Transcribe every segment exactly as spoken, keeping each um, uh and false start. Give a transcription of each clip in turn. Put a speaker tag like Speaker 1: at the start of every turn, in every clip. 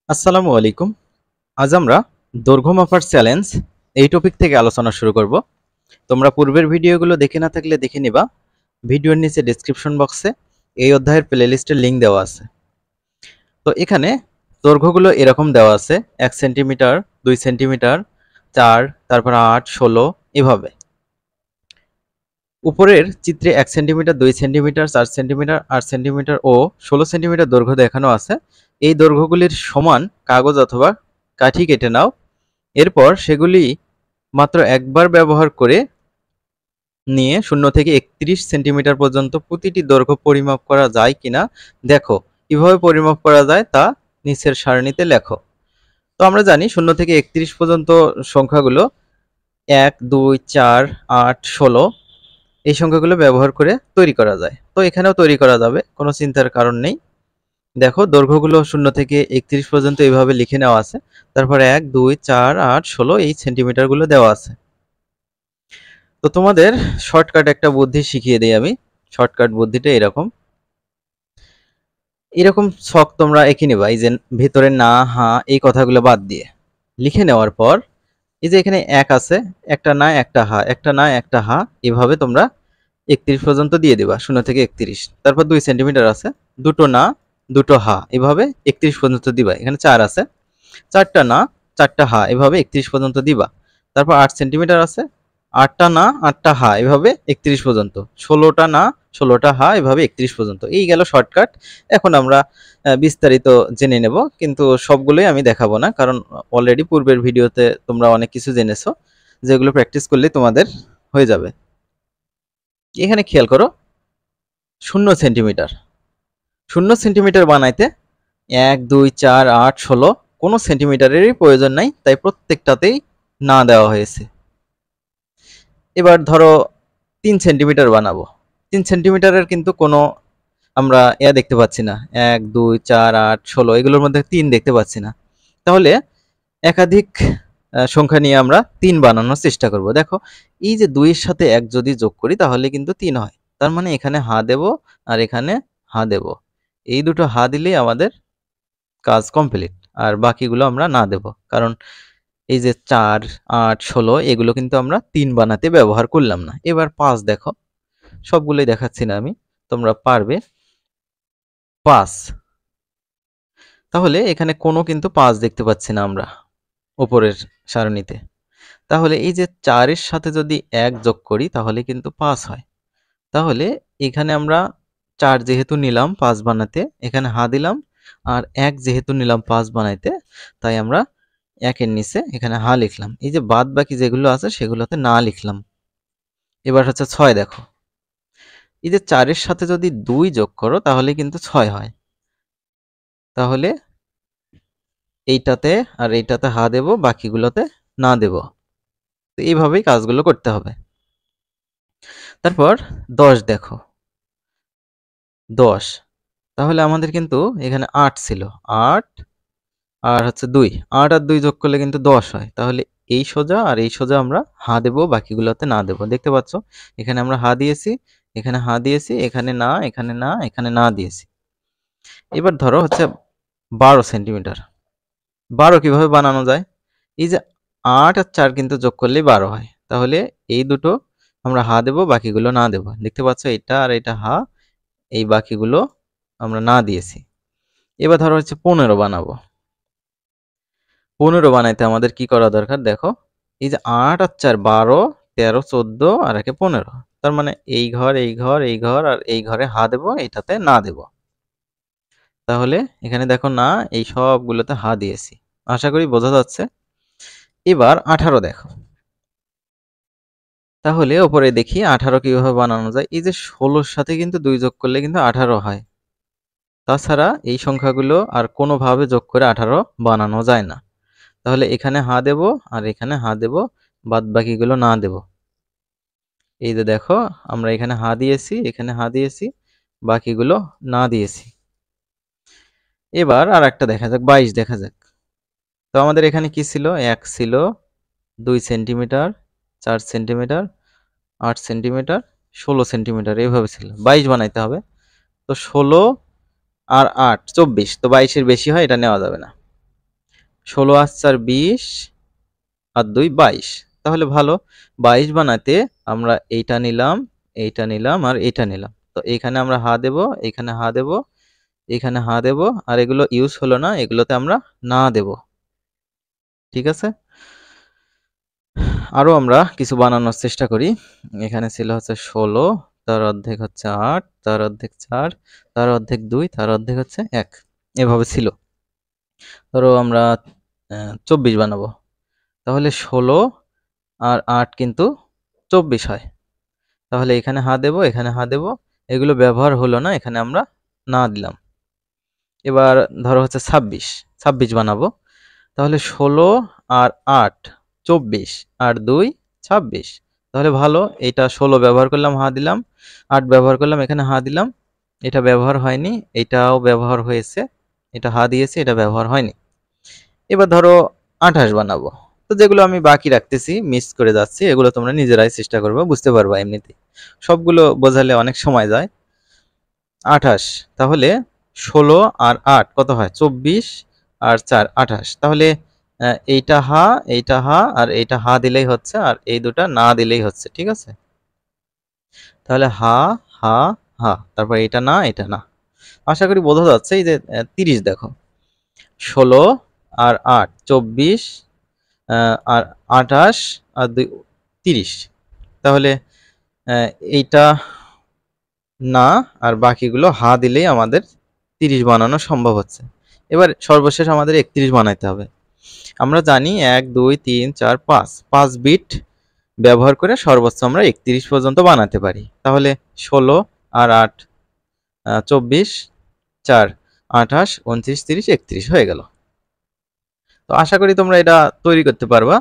Speaker 1: আসসালামু আলাইকুম। আজ আমরা দৈর্ঘ্য মাপার চ্যালেঞ্জ এই টপিক থেকে আলোচনা শুরু করব। তোমরা পূর্বের ভিডিওগুলো দেখে না থাকলে দেখে নিবা। ভিডিওর নিচে ডেসক্রিপশন বক্সে এই অধ্যায়ের প্লেলিস্টের লিঙ্ক দেওয়া আছে। তো এখানে দৈর্ঘ্যগুলো এরকম দেওয়া আছে এক সেন্টিমিটার, দুই সেন্টিমিটার, চার, তারপর আট, ষোলো এভাবে। উপরের চিত্রে এক সেন্টিমিটার, দুই সেন্টিমিটার, চার সেন্টিমিটার, আট সেন্টিমিটার ও ষোলো সেন্টিমিটার দৈর্ঘ্য দেখানো আছে। এই দৈর্ঘ্যগুলির সমান কাগজ অথবা কাঠি কেটে নাও। এরপর সেগুলি মাত্র একবার ব্যবহার করে নিয়ে শূন্য থেকে একত্রিশ সেন্টিমিটার পর্যন্ত প্রতিটি দৈর্ঘ্য পরিমাপ করা যায় কিনা দেখো। কিভাবে পরিমাপ করা যায় তা নিচের সারণীতে লেখো। তো আমরা জানি শূন্য থেকে একত্রিশ পর্যন্ত সংখ্যাগুলো এক, দুই, চার, আট, ষোলো এই সংখ্যাগুলো ব্যবহার করে তৈরি করা যায়। তো এখানেও তৈরি করা যাবে, কোনো চিন্তার কারণ নেই। দেখো দৈর্ঘ্যগুলো শূন্য থেকে একত্রিশ পর্যন্ত এইভাবে লিখে নেওয়া আছে। তারপর এক, দুই, চার, আট, ষোলো এই সেন্টিমিটারগুলো দেওয়া আছে। তো তোমাদের শর্টকাট একটা বুদ্ধি শিখিয়ে দিই আমি। শর্টকাট বুদ্ধিটা এরকম এরকম ছক তোমরা এঁকে নেবা। এই যে ভেতরে না, হা এই কথাগুলো বাদ দিয়ে লিখে নেওয়ার পর এই যে এখানে এক আছে, একটা না একটা হা, একটা না একটা হা, এভাবে তোমরা একত্রিশ পর্যন্ত দিয়ে দিবা, শূন্য থেকে একত্রিশ। তারপর দুই সেন্টিমিটার আছে, দুটো না দুটো হা, এভাবে একত্রিশ পর্যন্ত দিবা। এখানে চার আছে, চারটা না চারটা হা, এভাবে একত্রিশ পর্যন্ত দিবা। তারপর আট সেন্টিমিটার আছে, আটটা না আটটা হা, এভাবে একত্রিশ পর্যন্ত। ষোলোটা না ষোলোটা হা, এভাবে একত্রিশ পর্যন্ত। এই গেল শর্টকাট। এখন আমরা বিস্তারিত জেনে নেব, কিন্তু সবগুলোই আমি দেখাবো না, কারণ অলরেডি পূর্বের ভিডিওতে তোমরা অনেক কিছু জেনেছো, যেগুলো প্র্যাকটিস করলে তোমাদের হয়ে যাবে। এখানে খেয়াল করো, শূন্য সেন্টিমিটার শূন্য সেন্টিমিটার বানাইতে এক, দুই, চার, আট, ষোলো কোনো সেন্টিমিটারেরই প্রয়োজন নাই, তাই প্রত্যেকটাতেই না দেওয়া হয়েছে। এবার ধরো তিন সেন্টিমিটার বানাবো, তিন সেন্টিমিটারের কিন্তু কোনো আমরা এ দেখতে পাচ্ছি না, এক, দুই, চার, আট, ষোলো এগুলোর মধ্যে তিন দেখতে পাচ্ছি না। তাহলে একাধিক সংখ্যা নিয়ে আমরা তিন বানানোর চেষ্টা করব। দেখো এই যে দুইয়ের সাথে এক যদি যোগ করি তাহলে কিন্তু তিন হয়। তার মানে এখানে হা দেব আর এখানে হা দেব, এই দুটো হা দিলেই আমাদের কাজ কমপ্লিট। আর বাকিগুলো আমরা না দেব, কারণ এই যে চার, আট, ষোলো এগুলো কিন্তু আমরা তিন বানাতে ব্যবহার করলাম না। এবার পাঁচ দেখো, সবগুলোই দেখাচ্ছি না আমি, তোমরা পারবে। পাঁচ, তাহলে এখানে কোনো কিন্তু পাঁচ দেখতে পাচ্ছি না আমরা উপরের সারণীতে। তাহলে এই যে চারের সাথে যদি এক যোগ করি তাহলে কিন্তু পাঁচ হয়। তাহলে এখানে আমরা চার যেহেতু নিলাম পাঁচ বানাতে, এখানে হা দিলাম, আর এক যেহেতু নিলাম পাঁচ বানাইতে, তাই আমরা একের নিচে এখানে হা লিখলাম। এই যে বাদ বাকি যেগুলো আছে সেগুলোতে না লিখলাম। এবার হচ্ছে ছয় দেখো, এই যে চারের সাথে যদি দুই যোগ করো তাহলে কিন্তু ছয় হয়। তাহলে এইটাতে আর এইটাতে হা দেব, বাকিগুলোতে না দেব। তো এইভাবেই কাজগুলো করতে হবে। তারপর দশ দেখো, দশ, তাহলে আমাদের কিন্তু এখানে আট ছিল, আট আর হচ্ছে দুই, আট আর দুই যোগ করলে কিন্তু দশ হয়। তাহলে এই সোজা আর এই সোজা আমরা হা দেব, বাকিগুলোতে না দেব। দেখতে পাচ্ছ এখানে আমরা হা দিয়েছি, এখানে হা দিয়েছি, এখানে না, এখানে না, এখানে না দিয়েছি। এবার ধরো হচ্ছে বারো সেন্টিমিটার। বারো কিভাবে বানানো যায়? এই যে আট আর চার কিন্তু যোগ করলেই বারো হয়। তাহলে এই দুটো আমরা হা দেব, বাকিগুলো না দেব। দেখতে পাচ্ছ এটা আর এটা হা, এই বাকিগুলো আমরা না দিয়েছি। এবার ধরো হচ্ছে পনেরো বানাবো। পনেরো বানাইতে আমাদের কি করা দরকার? দেখো এই যে আট আর চার বারো, তেরো, চোদ্দ আর একে পনেরো। তার মানে এই ঘর এই ঘর এই ঘর আর এই ঘরে হা দেব, এইটাতে না দেব। তাহলে এখানে দেখো না, এই সবগুলোতে হা দিয়েছি। আশা করি বোঝা যাচ্ছে। এবার আঠারো দেখো, তাহলে ওপরে দেখি আঠারো কিভাবে বানানো যায়। এই যে ষোলোর সাথে কিন্তু দুই যোগ করলে কিন্তু আঠারো হয়। তাছাড়া এই সংখ্যাগুলো আর কোনোভাবে যোগ করে আঠারো বানানো যায় না। তাহলে এখানে হা দেব আর এখানে হা দেব, বাদ বাকিগুলো না দেব। এই যে দেখো আমরা এখানে হা দিয়েছি, এখানে হা দিয়েছি, বাকিগুলো না দিয়েছি। এবার আর একটা দেখা যাক, বাইশ দেখা যাক। তো আমাদের এখানে কি ছিল? এক ছিল, দুই সেন্টিমিটার, চার সেন্টিমিটার, আট সেন্টিমিটার, ষোলো সেন্টিমিটার, এইভাবে ছিল। বাইশ বানাইতে হবে। তো ষোলো আর আট চব্বিশ, তো বাইশের বেশি হয়, এটা নেওয়া যাবে না। ষোলো আর চার বিশ আর দুই বাইশ। তাহলে ভালো, বাইশ বানাতে আমরা এইটা নিলাম, এইটা নিলাম আর এইটা নিলাম। তো এইখানে আমরা হা দেব, এইখানে হা দেব, এখানে হা দেব, আর এগুলো ইউজ হলো না, এগুলোতে আমরা না দেব। ঠিক আছে, আরো আমরা কিছু বানানোর চেষ্টা করি। এখানে ছিল হচ্ছে ষোলো, তার অর্ধেক হচ্ছে আট, তার অর্ধেক চার, তার অর্ধেক দুই, তার অর্ধেক হচ্ছে এক, এভাবে ছিল। ধরো আমরা চব্বিশ বানাবো, তাহলে ষোলো আর আট কিন্তু চব্বিশ হয়। তাহলে এখানে হা দেব, এখানে হা দেব, এগুলো ব্যবহার হলো না, এখানে আমরা না দিলাম। এবার ধরো হচ্ছে ছাব্বিশ, ছাব্বিশ বানাবো, তাহলে ষোলো আর আট চব্বিশ, আর দুই ছাব্বিশ। তাহলে ভালো, এটা ষোলো ব্যবহার করলাম, হা দিলাম, আট ব্যবহার করলাম, এখানে হা দিলাম, এটা ব্যবহার হয়নি, এটাও ব্যবহার হয়েছে, এটা হা দিয়েছে, এটা ব্যবহার হয়নি। এবার ধরো আঠাশ বানাবো, তো যেগুলো আমি বাকি রাখতেছি, মিস করে যাচ্ছি, এগুলো তোমরা নিজেরাই চেষ্টা করবে, বুঝতে পারবা এমনিতে, সবগুলো বোঝালে অনেক সময় যায়। আঠাশ, তাহলে ষোলো আর আট কত হয়, চব্বিশ, আর চার আঠাশ। তাহলে এইটা হা, এইটা হা, আর এইটা হা দিলেই হচ্ছে, আর এই দুটা না দিলেই হচ্ছে। ঠিক আছে, তাহলে হা হা হা, তারপর এটা না, এটা না। আশা করি বোঝা যাচ্ছে। এই যে তিরিশ দেখো, ষোলো আর আট চব্বিশ, আর আঠাশ আর দুই তিরিশ। তাহলে এইটা না, আর বাকিগুলো হা দিলেই আমাদের তিরিশ বানানো সম্ভব হচ্ছে। এবার সর্বশেষ আমাদের একত্রিশ বানাইতে হবে। আমরা জানি এক দুই তিন চার পাঁচ, পাঁচ বিট ব্যবহার করে সর্বোচ্চ আমরা একত্রিশ পর্যন্ত বানাতে পারি। তাহলে ষোলো আর আট চব্বিশ, চার আঠাশ, উনত্রিশ, তিরিশ, একত্রিশ হয়ে গেল। তো আশা করি তোমরা এটা তৈরি করতে পারবা।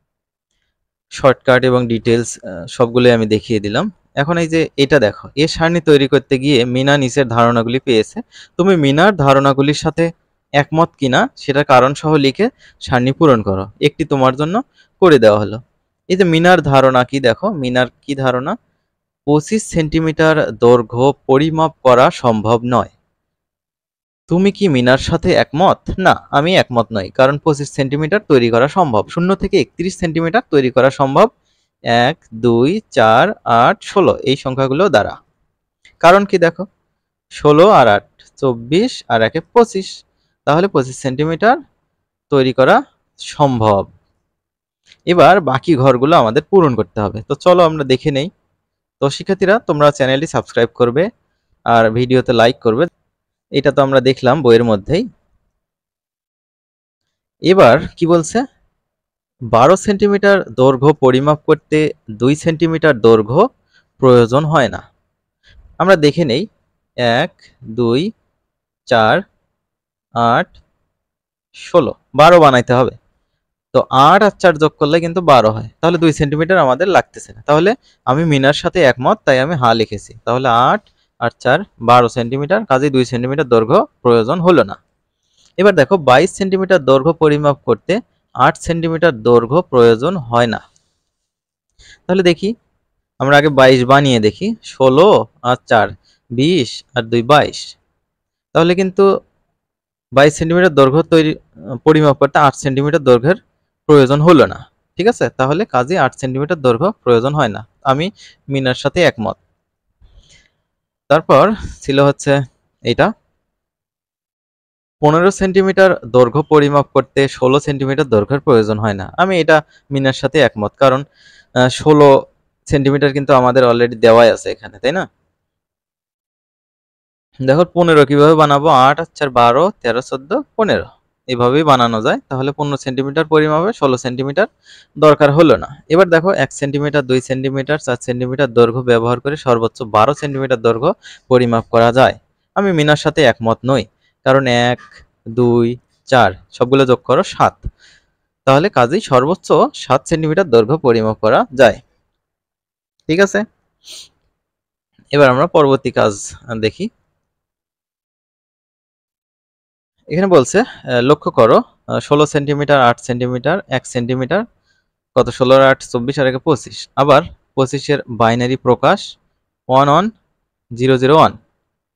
Speaker 1: শর্টকাট এবং ডিটেলস সবগুলোই আমি দেখিয়ে দিলাম। এখন এই যে এটা দেখো, এ সারণী তৈরি করতে গিয়ে মিনা নিচের ধারণাগুলি পেয়েছে। তুমি মিনার ধারণাগুলির সাথে একমত কিনা সেটা কারণ সহ লিখে সারণী পূরণ করো। একটি তোমার জন্য করে দেওয়া হলো। এই যে মিনার ধারণা কি, দেখো মিনার কি ধারণা, পঁচিশ সেন্টিমিটার দৈর্ঘ্য পরিমাপ করা সম্ভব নয়। তুমি কি মিনার সাথে একমত? না, আমি একমত নই, কারণ পঁচিশ সেন্টিমিটার তৈরি করা সম্ভব। শূন্য থেকে একত্রিশ সেন্টিমিটার তৈরি করা সম্ভব এক, দুই, চার, আট, ষোলো এই সংখ্যাগুলো দ্বারা। কারণ কি দেখো, ষোলো আর আট চব্বিশ, আর একে পঁচিশ, তাহলে পঁচিশ সেন্টিমিটার তৈরি করা সম্ভব। এবার বাকি ঘরগুলো আমাদের পূরণ করতে হবে। তো চলো আমরা দেখে নেই। তো শিক্ষার্থীরা, তোমরা চ্যানেলটি সাবস্ক্রাইব করবে আর ভিডিওতে লাইক করবে। এটা তো আমরা দেখলাম বইয়ের মধ্যেই। এবার কি বলছে, বারো সেন্টিমিটার দৈর্ঘ্য পরিমাপ করতে দুই সেন্টিমিটার দৈর্ঘ্য প্রয়োজন হয় না। আমরা দেখে নেই, এক, দুই, চার, আট, ষোলো, বারো বানাইতে হবে। তো আট আর চার যোগ করলে কিন্তু বারো হয়, তাহলে দুই সেন্টিমিটার আমাদের লাগতেছে না। তাহলে আমি মিনার সাথে একমত, তাই আমি হা লিখেছি। তাহলে আট আর চার বারো সেন্টিমিটার, কাজেই দুই সেন্টিমিটার দৈর্ঘ্য প্রয়োজন হলো না। এবার দেখো, বাইশ সেন্টিমিটার দৈর্ঘ্য পরিমাপ করতে আট সেন্টিমিটার দৈর্ঘ্য প্রয়োজন হয় না। তাহলে দেখি, আমরা আগে বাইশ বানিয়ে দেখি। ষোলো আর চার বিশ, আর দুই বাইশ। তাহলে কিন্তু বাইশ সেন্টিমিটার দৈর্ঘ্য তৈরি পরিমাপ করতে আট সেন্টিমিটার দৈর্ঘ্যের প্রয়োজন হলো না। ঠিক আছে, তাহলে কাজে আট সেন্টিমিটার দৈর্ঘ্য প্রয়োজন হয় না। আমি মিনার সাথে একমত। তারপর ছিল হচ্ছে এইটা, পনেরো সেন্টিমিটার দৈর্ঘ্য পরিমাপ করতে ষোলো সেন্টিমিটার দৈর্ঘ্যের প্রয়োজন হয় না। আমি এটা মিনার সাথে একমত, কারণ ষোলো সেন্টিমিটার কিন্তু আমাদের অলরেডি দেওয়াই আছে এখানে, তাই না? দেখো পনেরো কিভাবে বানাবো, আট আর চার বারো, তেরো, চোদ্দ, পনেরো, এভাবেই বানানো যায়। তাহলে পনেরো সেন্টিমিটার পরিমাপে ষোলো সেন্টিমিটার দরকার হলো না। এবার দেখো, এক সেন্টিমিটার, দুই সেন্টিমিটার, চার সেন্টিমিটার দৈর্ঘ্য ব্যবহার করে সর্বোচ্চ বারো সেন্টিমিটার দৈর্ঘ্য পরিমাপ করা যায়। আমি মিনার সাথে একমত নই, কারণ এক, দুই, চার সবগুলো যোগ করো সাত, তাহলে কাজেই সর্বোচ্চ সাত সেন্টিমিটার দৈর্ঘ্য পরিমাপ করা যায়। ঠিক আছে, এবার আমরা পরবর্তী কাজ দেখি। এখানে বলছে লক্ষ্য করো, ষোলো সেন্টিমিটার, আট সেন্টিমিটার, এক সেন্টিমিটার, কত ষোলো আর আট চব্বিশ, আর একে পঁচিশ। আবার পঁচিশের বাইনারি প্রকাশ one one zero zero one.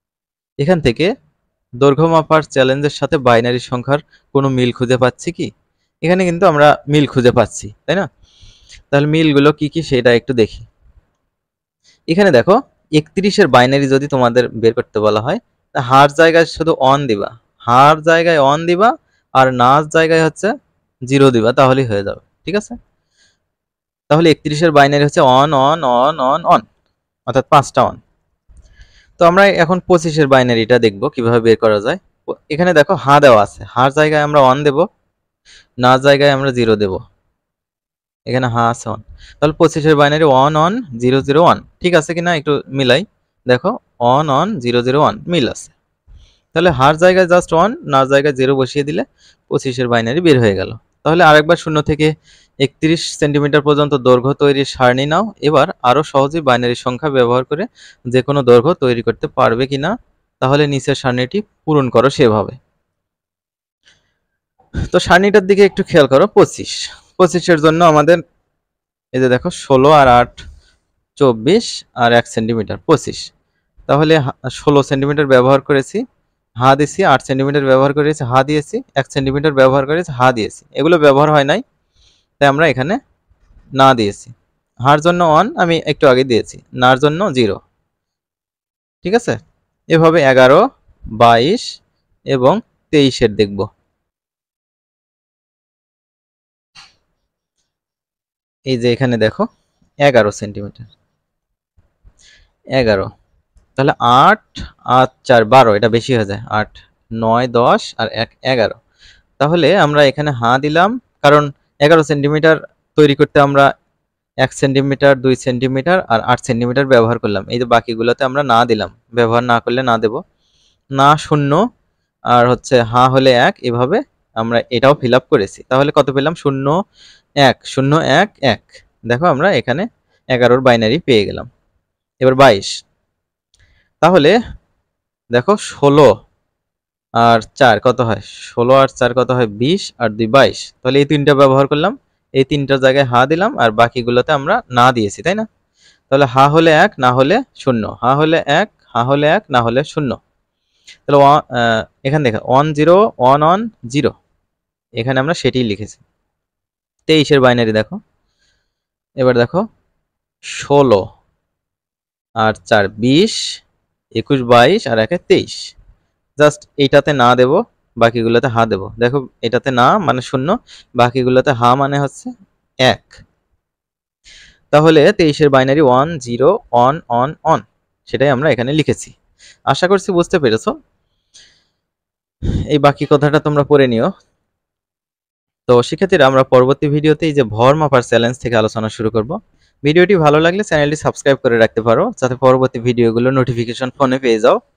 Speaker 1: এখান থেকে দৈর্ঘ্য মাপার চ্যালেঞ্জের সাথে বাইনারি সংখ্যার কোনো মিল খুঁজে পাচ্ছি কি? এখানে কিন্তু আমরা মিল খুঁজে পাচ্ছি, তাই না? তাহলে মিলগুলো কি কি সেটা একটু দেখি। এখানে দেখো একত্রিশের বাইনারি যদি তোমাদের বের করতে বলা হয়, হার জায়গায় শুধু অন দিবা, হার জায়গায় অন দিবা আর নাচ জায়গায় হচ্ছে জিরো দিবা, তাহলেই হয়ে যাবে। ঠিক আছে, তাহলে একত্রিশের বাইনারি হচ্ছে one one one one one, অর্থাৎ পাঁচটা অন। তো আমরা এখন পঁচিশের বাইনারিটা দেখব কিভাবে বের করা যায়। এখানে দেখো হা দেওয়া আছে, হার জায়গায় আমরা অন দেব, না জায়গায় আমরা জিরো দেব। এখানে হা আছে অন, তাহলে পঁচিশের binary one one zero zero one, ঠিক আছে কিনা একটু মিলাই দেখো। One one zero zero one মিল আছে, তাহলে হার জায়গায় জাস্ট ওয়ান, না জায়গায় জিরো বসিয়ে দিলে পঁচিশের বাইনারি বের হয়ে গেল। তাহলে আরেকবার শূন্য থেকে একত্রিশ সেন্টিমিটার পর্যন্ত দৈর্ঘ্য তৈরির সারণি নাও। এবার আরো সহজেই বাইনারি সংখ্যা ব্যবহার করে যে কোনো দৈর্ঘ্য তৈরি করতে পারবে কিনা, তাহলে নিচের সারণিটি পূরণ করো সেভাবে। তো সারণিটার দিকে একটু খেয়াল করো। পঁচিশ পঁচিশের জন্য আমাদের এই যে দেখো ষোলো আর আট চব্বিশ আর এক সেন্টিমিটার পঁচিশ, তাহলে ষোলো সেন্টিমিটার ব্যবহার করেছি, হা দিয়েছি, আট সেন্টিমিটার ব্যবহার করেছি, হা দিয়েছি, এক সেন্টিমিটার ব্যবহার করেছি, হা দিয়েছি, এগুলো ব্যবহার হয় নাই, তাই আমরা এখানে না দিয়েছি। হার জন্য ওয়ান আমি একটু আগে দিয়েছি, নার জন্য জিরো। ঠিক আছে, এভাবে এগারো, বাইশ এবং তেইশের দেখব। এই যে এখানে দেখো এগারো সেন্টিমিটার, এগারো, তাহলে আট আট চার বারো, এটা বেশি হয়ে যায়, আট নয় দশ আর এক এগারো। তাহলে আমরা এখানে হা দিলাম, কারণ এগারো সেন্টিমিটার তৈরি করতে আমরা এক সেন্টিমিটার, দুই সেন্টিমিটার আর আট সেন্টিমিটার ব্যবহার করলাম। এই যে বাকিগুলোতে আমরা না দিলাম, ব্যবহার না করলে না দেব, না শূন্য আর হচ্ছে হা হলে এক, এভাবে আমরা এটাও ফিল আপ করেছি। তাহলে কত পেলাম? শূন্য এক শূন্য এক এক। দেখো আমরা এখানে এগারোর বাইনারি পেয়ে গেলাম। এবার বাইশ, তাহলে দেখো ষোলো আর চার কত হয়? ষোলো আর চার কত হয়? বিশ আর দুই বাইশ। তাহলে এই তিনটা ব্যবহার করলাম, এই তিনটার জায়গায় হা দিলাম আর বাকিগুলোতে আমরা না দিয়েছি, তাই না? তাহলে হা হলে এক, না হলে শূন্য, হা হলে এক, হা হলে এক, না হলে শূন্য। তাহলে এখানে দেখো one zero one one zero, এখানে আমরা সেটিই লিখেছি। তেইশের বাইনারি দেখো, এবার দেখো ষোলো আর চার বিশ, একুশ বাইশ আর একে তেইশ। জাস্ট এইটাতে না দেব, বাকিগুলোতে হা দেব। দেখো এটাতে না মানে শূন্য, বাকিগুলোতে হা মানে হচ্ছে এক। তাহলে তেইশের binary one zero one one one, সেটাই আমরা এখানে লিখেছি। আশা করছি বুঝতে পেরেছো। এই বাকি কথাটা তোমরা পড়ে নিও। তো শিক্ষার্থীরা, আমরা পরবর্তী ভিডিওতে এই যে ভর মাপার চ্যালেঞ্জ থেকে আলোচনা শুরু করব। ভিডিওটি ভালো লাগলে চ্যানেলটি সাবস্ক্রাইব করে রাখতে পারো, যাতে পরবর্তী ভিডিওগুলো নোটিফিকেশন ফোনে পেয়ে যাও।